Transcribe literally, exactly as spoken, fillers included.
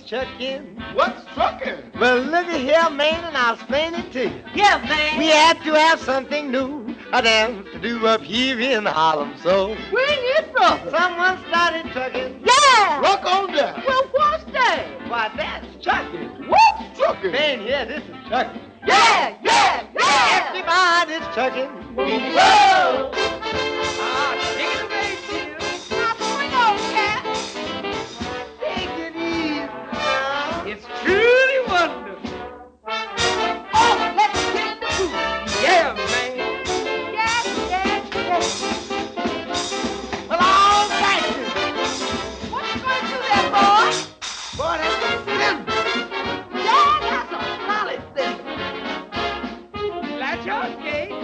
chucking. What's trucking? Well, look at here, man, and I'll explain it to you. Yeah, man. We had to have something new, a dance to do up here in Harlem. So Where you from? someone started trucking. Yeah. Rock on down. Well, what's that? Why, that's chucking. What's trucking? Man, yeah, this is chucking. Yeah, yeah, yeah. Everybody's chucking. Whoa. Ah, take it away, Jim. Now swing on, cat. Take it easy now. It's truly wonderful. Oh, let's get in the groove. Yeah, man. Yeah, yeah, yeah. Well, all right. What you gonna do there, boy? Boy, that's a sin. Yeah, that's a solid thing. That's your skate.